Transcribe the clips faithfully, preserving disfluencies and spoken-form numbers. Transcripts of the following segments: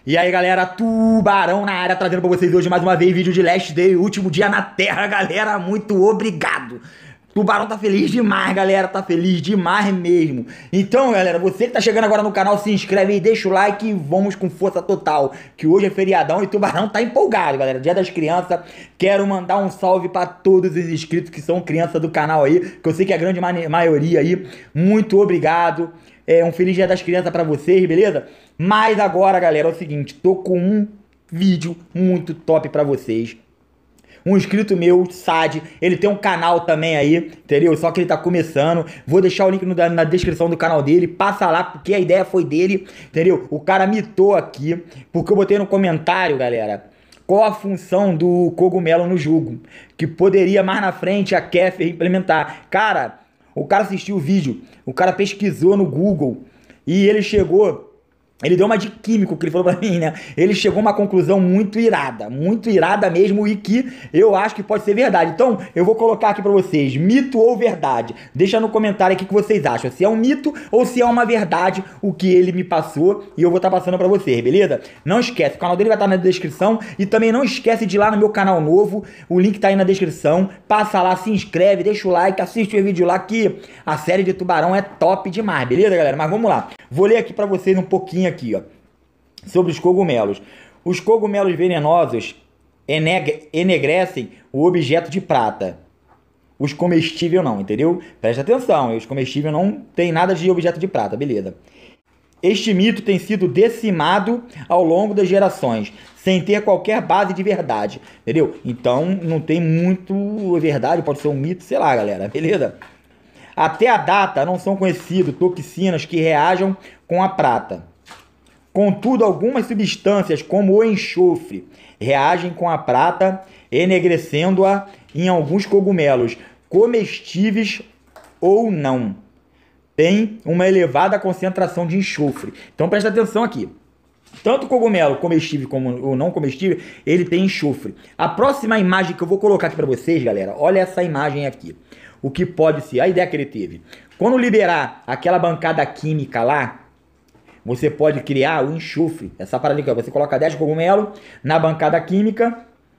E aí, galera, Tubarão na área, trazendo pra vocês hoje mais uma vez vídeo de Last Day, último dia na Terra, galera, muito obrigado. Tubarão tá feliz demais, galera, tá feliz demais mesmo. Então, galera, você que tá chegando agora no canal, se inscreve aí, deixa o like e vamos com força total, que hoje é feriadão e Tubarão tá empolgado, galera, Dia das Crianças. Quero mandar um salve pra todos os inscritos que são crianças do canal aí, que eu sei que é a grande maioria aí. Muito obrigado. É um feliz Dia das Crianças pra vocês, beleza? Mas agora, galera, é o seguinte, tô com um vídeo muito top pra vocês. Um inscrito meu, Sad, ele tem um canal também aí, entendeu? Só que ele tá começando. Vou deixar o link no, na descrição do canal dele. Passa lá, porque a ideia foi dele, entendeu? O cara mitou aqui, porque eu botei no comentário, galera, qual a função do cogumelo no jogo, que poderia mais na frente a Kéfera implementar. Cara, o cara assistiu o vídeo, o cara pesquisou no Google e ele chegou... Ele deu uma de químico que ele falou pra mim, né? Ele chegou a uma conclusão muito irada, muito irada mesmo e que eu acho que pode ser verdade. Então, eu vou colocar aqui pra vocês, mito ou verdade. Deixa no comentário aqui o que vocês acham, se é um mito ou se é uma verdade o que ele me passou e eu vou estar tá passando pra vocês, beleza? Não esquece, o canal dele vai estar tá na descrição e também não esquece de ir lá no meu canal novo, o link tá aí na descrição. Passa lá, se inscreve, deixa o like, assiste o vídeo lá que a série de Tubarão é top demais, beleza, galera? Mas vamos lá, vou ler aqui pra vocês um pouquinho aqui, ó, sobre os cogumelos. Os cogumelos venenosos eneg enegrecem o objeto de prata. Os comestíveis não, entendeu? Presta atenção, os comestíveis não tem nada de objeto de prata, beleza. Este mito tem sido decimado ao longo das gerações, sem ter qualquer base de verdade, entendeu? Então, não tem muito verdade, pode ser um mito, sei lá, galera, beleza? Até a data não são conhecidas toxinas que reajam com a prata. Contudo, algumas substâncias, como o enxofre, reagem com a prata, enegrecendo-a em alguns cogumelos, comestíveis ou não. Tem uma elevada concentração de enxofre. Então presta atenção aqui. Tanto o cogumelo comestível como o não comestível, ele tem enxofre. A próxima imagem que eu vou colocar aqui para vocês, galera, olha essa imagem aqui. O que pode ser, a ideia que ele teve. Quando liberar aquela bancada química lá, você pode criar o enxofre. Essa parada aqui, ó, você coloca dez cogumelos na bancada química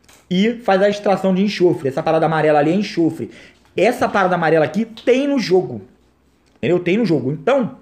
e faz a extração de enxofre. Essa parada amarela ali é enxofre. Essa parada amarela aqui tem no jogo. Entendeu? Tem no jogo. Então,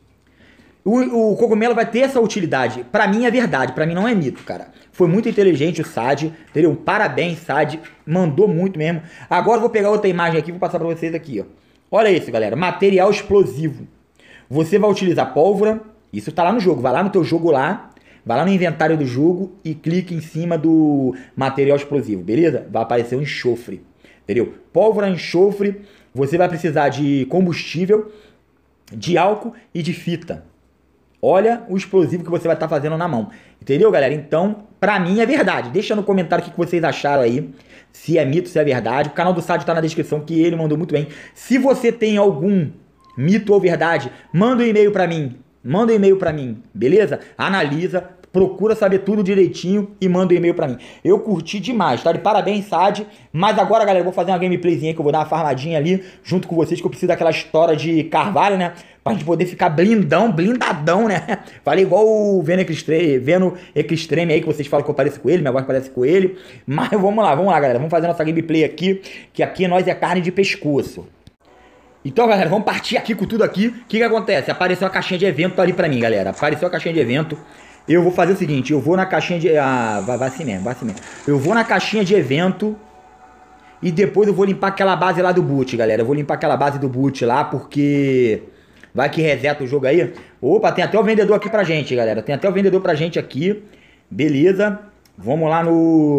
o, o cogumelo vai ter essa utilidade. Pra mim é verdade, pra mim não é mito, cara. Foi muito inteligente o Sad, entendeu? Parabéns, Sad. Mandou muito mesmo. Agora eu vou pegar outra imagem aqui e vou passar pra vocês aqui, ó. Olha isso, galera. Material explosivo. Você vai utilizar pólvora. Isso tá lá no jogo, vai lá no teu jogo lá, vai lá no inventário do jogo e clique em cima do material explosivo, beleza? Vai aparecer um enxofre, entendeu? Pólvora, enxofre, você vai precisar de combustível, de álcool e de fita. Olha o explosivo que você vai estar fazendo na mão, entendeu, galera? Então, pra mim é verdade. Deixa no comentário o que vocês acharam aí, se é mito, se é verdade. O canal do Sad tá na descrição, que ele mandou muito bem. Se você tem algum mito ou verdade, manda um e-mail pra mim. Manda um e-mail pra mim, beleza? Analisa, procura saber tudo direitinho e manda um e-mail pra mim. Eu curti demais, tá? De parabéns, Sad. Mas agora, galera, eu vou fazer uma gameplayzinha que eu vou dar uma farmadinha ali junto com vocês, que eu preciso daquela história de carvalho, né? Pra gente poder ficar blindão, blindadão, né? Falei igual o Veno Extreme, Veno Extreme aí, que vocês falam que eu pareço com ele, minha voz parece com ele. Mas vamos lá, vamos lá, galera. Vamos fazer nossa gameplay aqui, que aqui nós é carne de pescoço. Então, galera, vamos partir aqui com tudo aqui. O que que acontece? Apareceu a caixinha de evento ali pra mim, galera. Apareceu a caixinha de evento. Eu vou fazer o seguinte, eu vou na caixinha de... Ah, vai, vai assim mesmo, vai assim mesmo. Eu vou na caixinha de evento e depois eu vou limpar aquela base lá do boot, galera. Eu vou limpar aquela base do boot lá, porque... vai que reseta o jogo aí. Opa, tem até o vendedor aqui pra gente, galera. Tem até o vendedor pra gente aqui. Beleza. Vamos lá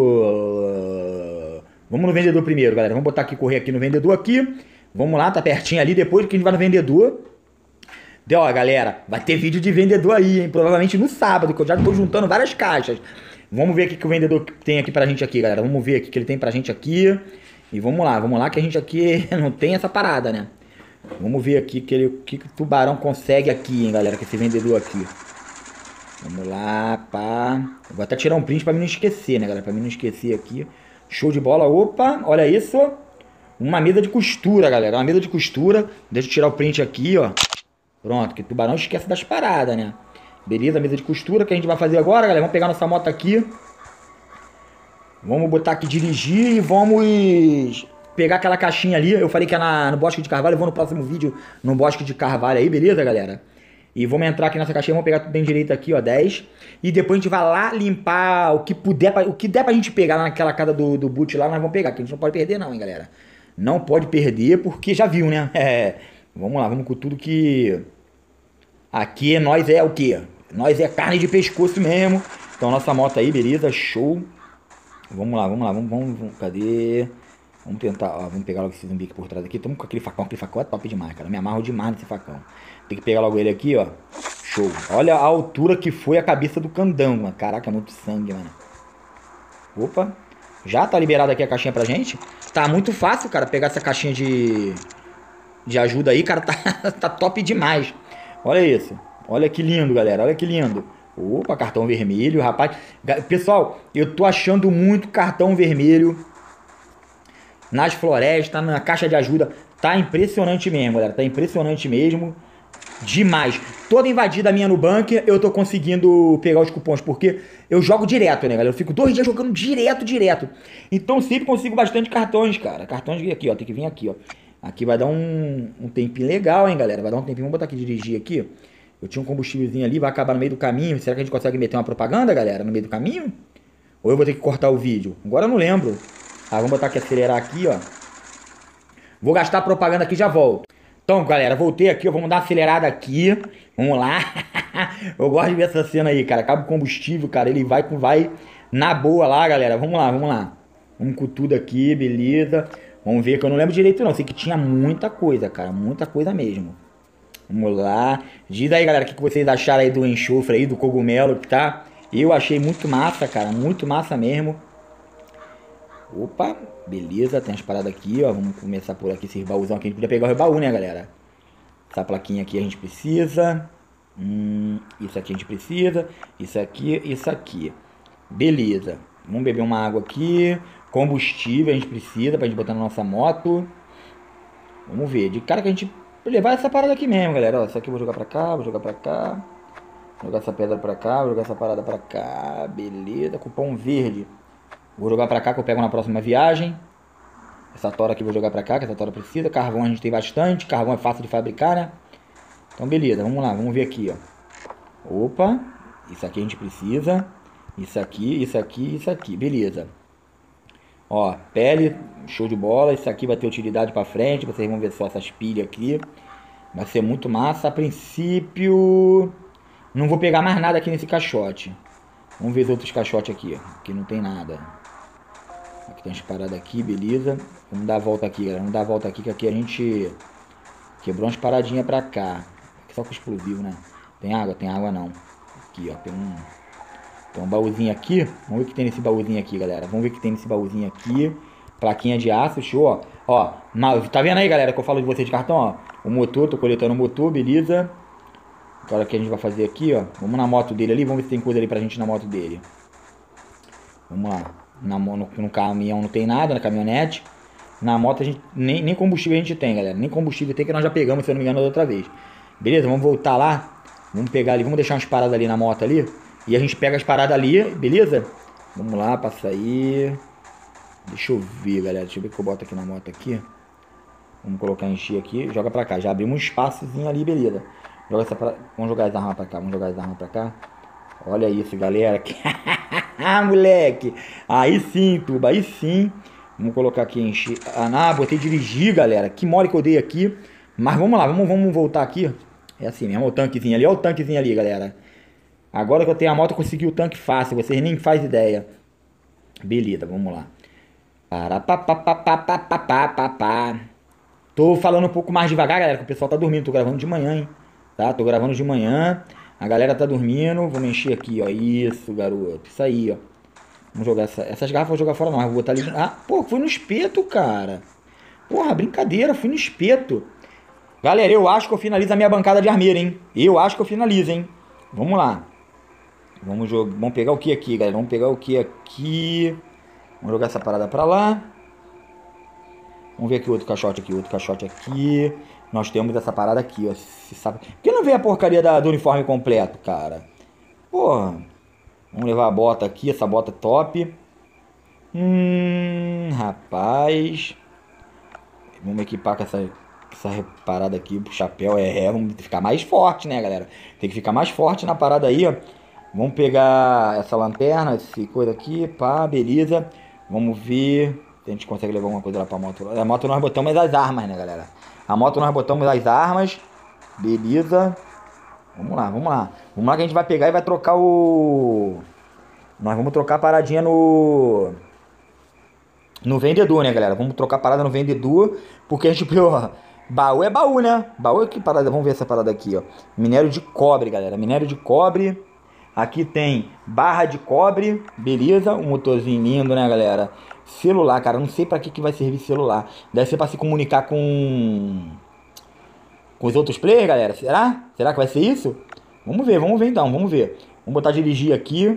no... Vamos no vendedor primeiro, galera. Vamos botar aqui, correr aqui no vendedor aqui. Vamos lá, tá pertinho ali, depois que a gente vai no vendedor. Deu, ó, galera, vai ter vídeo de vendedor aí, hein? Provavelmente no sábado, que eu já tô juntando várias caixas. Vamos ver o que, que o vendedor tem aqui pra gente aqui, galera. Vamos ver o que, que ele tem pra gente aqui. E vamos lá, vamos lá, que a gente aqui não tem essa parada, né? Vamos ver aqui que ele, que, que o Tubarão consegue aqui, hein, galera, com esse vendedor aqui. Vamos lá, pá. Eu vou até tirar um print pra mim não esquecer, né, galera? Pra mim não esquecer aqui. Show de bola, opa, olha isso. Uma mesa de costura, galera. Uma mesa de costura. Deixa eu tirar o print aqui, ó. Pronto, que o Tubarão esquece das paradas, né? Beleza, mesa de costura que a gente vai fazer agora, galera. Vamos pegar nossa moto aqui. Vamos botar aqui dirigir e vamos pegar aquela caixinha ali. Eu falei que é na, no Bosque de Carvalho. Eu vou no próximo vídeo no Bosque de Carvalho aí, beleza, galera? E vamos entrar aqui nessa caixinha. Vamos pegar tudo bem direito aqui, ó, dez. E depois a gente vai lá limpar o que puder, pra, o que der pra gente pegar naquela casa do, do boot lá, nós vamos pegar. Que a gente não pode perder não, hein, galera. Não pode perder porque já viu, né? É, vamos lá, vamos com tudo que... Aqui nós é o quê? Nós é carne de pescoço mesmo. Então nossa moto aí, beleza, show. Vamos lá, vamos lá, vamos, vamos, vamos cadê? Vamos tentar, ó, vamos pegar logo esse zumbi aqui por trás aqui. Estamos com aquele facão, aquele facão é top demais, cara. Me amarro demais nesse facão. Tem que pegar logo ele aqui, ó. Show. Olha a altura que foi a cabeça do candango, mano. Caraca, é muito sangue, mano. Opa. Já tá liberada aqui a caixinha pra gente. Tá muito fácil, cara, pegar essa caixinha de... De ajuda aí, cara. Tá, tá top demais. Olha isso. Olha que lindo, galera. Olha que lindo. Opa, cartão vermelho, rapaz. Pessoal, eu tô achando muito cartão vermelho nas florestas, na caixa de ajuda. Tá impressionante mesmo, galera. Tá impressionante mesmo. Demais. Toda invadida minha no bunker, eu tô conseguindo pegar os cupons, porque eu jogo direto, né, galera? Eu fico dois dias jogando direto, direto. Então sempre consigo bastante cartões, cara. Cartões aqui, ó. Tem que vir aqui, ó. Aqui vai dar um, um tempinho legal, hein, galera. Vai dar um tempinho. Vamos botar aqui, dirigir aqui. Eu tinha um combustívelzinho ali, vai acabar no meio do caminho. Será que a gente consegue meter uma propaganda, galera, no meio do caminho? Ou eu vou ter que cortar o vídeo? Agora eu não lembro. Ah, vamos botar aqui, acelerar aqui, ó. Vou gastar a propaganda aqui e já volto. Então, galera, voltei aqui, ó. Vamos dar uma acelerada aqui. Vamos lá. Eu gosto de ver essa cena aí, cara. Acaba o combustível, cara. Ele vai, vai na boa lá, galera. Vamos lá, vamos lá. Vamos com tudo aqui, beleza. Vamos ver que eu não lembro direito, não. Sei que tinha muita coisa, cara. Muita coisa mesmo. Vamos lá. Diz aí, galera, o que vocês acharam aí do enxofre aí, do cogumelo, que tá? Eu achei muito massa, cara. Muito massa mesmo. Opa, beleza. Tem as paradas aqui, ó. Vamos começar por aqui, esses baúzão aqui. A gente podia pegar o baú, né, galera? Essa plaquinha aqui a gente precisa. Hum, isso aqui a gente precisa. Isso aqui, isso aqui. Beleza. Vamos beber uma água aqui. Combustível a gente precisa pra gente botar na nossa moto. Vamos ver. De cara que a gente... levar essa parada aqui mesmo, galera. Ó, isso aqui eu vou jogar pra cá, vou jogar pra cá. Vou jogar essa pedra pra cá, vou jogar essa parada pra cá. Beleza, cupom verde. Vou jogar pra cá que eu pego na próxima viagem. Essa tora aqui eu vou jogar pra cá, que essa tora precisa. Carvão a gente tem bastante, carvão é fácil de fabricar, né? Então beleza, vamos lá, vamos ver aqui, ó. Opa, isso aqui a gente precisa. Isso aqui, isso aqui, isso aqui, beleza. Ó, pele, show de bola. Isso aqui vai ter utilidade pra frente. Vocês vão ver só essas pilhas aqui. Vai ser muito massa. A princípio, não vou pegar mais nada aqui nesse caixote. Vamos ver os outros caixotes aqui. Aqui não tem nada. Aqui tem umas paradas aqui, beleza. Vamos dar a volta aqui, galera. Vamos dar a volta aqui, que aqui a gente quebrou umas paradinhas pra cá. Aqui só com explosivo, né? Tem água? Tem água não. Aqui, ó. Tem um... Tem um baúzinho aqui. Vamos ver o que tem nesse baúzinho aqui, galera. Vamos ver o que tem nesse baúzinho aqui. Plaquinha de aço, show, ó. Ó, tá vendo aí, galera, que eu falo de vocês de cartão, ó. O motor, tô coletando o motor, beleza. Agora o que a gente vai fazer aqui, ó. Vamos na moto dele ali, vamos ver se tem coisa ali pra gente na moto dele. Vamos lá. Na, no, no caminhão não tem nada, na caminhonete. Na moto a gente, nem, nem combustível a gente tem, galera. Nem combustível tem, que nós já pegamos, se eu não me engano, da outra vez. Beleza, vamos voltar lá. Vamos pegar ali, vamos deixar umas paradas ali na moto ali. E a gente pega as paradas ali, beleza? Vamos lá, passa aí. Deixa eu ver, galera. Deixa eu ver o que eu boto aqui na moto aqui. Vamos colocar encher aqui. Joga pra cá. Já abrimos um espaçozinho ali, beleza. Joga essa pra... Vamos jogar as armas pra cá. Vamos jogar as armas pra cá. Olha isso, galera. Ah, moleque. Aí sim, tuba. Aí sim. Vamos colocar aqui encher. Ah, não, botei dirigir, galera. Que mole que eu dei aqui. Mas vamos lá. Vamos, vamos voltar aqui. É assim mesmo. O tanquezinho ali. Olha o tanquezinho ali, galera. Agora que eu tenho a moto, eu consegui o tanque fácil. Vocês nem fazem ideia. Beleza, vamos lá. Parapapapapapapapapá. Tô falando um pouco mais devagar, galera, que o pessoal tá dormindo. Tô gravando de manhã, hein? Tá? Tô gravando de manhã. A galera tá dormindo. Vamos encher aqui, ó. Isso, garoto. Isso aí, ó. Vamos jogar essa... essas garrafas, vou jogar fora não. Vou botar ali... Ah, pô, fui no espeto, cara. Porra, brincadeira. Fui no espeto. Galera, eu acho que eu finalizo a minha bancada de armeira, hein? Eu acho que eu finalizo, hein? Vamos lá. Vamos, jogar... Vamos pegar o que aqui, galera? Vamos pegar o que aqui? Vamos jogar essa parada pra lá. Vamos ver aqui outro caixote aqui. Outro caixote aqui. Nós temos essa parada aqui, ó. Se sabe... Por que não veio a porcaria da... do uniforme completo, cara? Porra. Vamos levar a bota aqui, essa bota é top. Hum, rapaz. Vamos equipar com essa, essa parada aqui pro chapéu. É, é, vamos ficar mais forte, né, galera? Tem que ficar mais forte na parada aí, ó. Vamos pegar essa lanterna, esse coisa aqui, pá, beleza. Vamos ver se a gente consegue levar alguma coisa lá pra moto. A moto nós botamos as armas, né, galera? A moto nós botamos as armas. Beleza. Vamos lá, vamos lá. Vamos lá que a gente vai pegar e vai trocar o... Nós vamos trocar a paradinha no... No vendedor, né, galera? Vamos trocar a parada no vendedor. Porque a gente, porra, baú é baú, né? Baú é que parada? Vamos ver essa parada aqui, ó. Minério de cobre, galera. Minério de cobre. Aqui tem barra de cobre. Beleza. Um motorzinho lindo, né, galera? Celular, cara. Não sei pra que, que vai servir celular. Deve ser pra se comunicar com... Com os outros players, galera. Será? Será que vai ser isso? Vamos ver, vamos ver então. Vamos ver. Vamos botar dirigir aqui.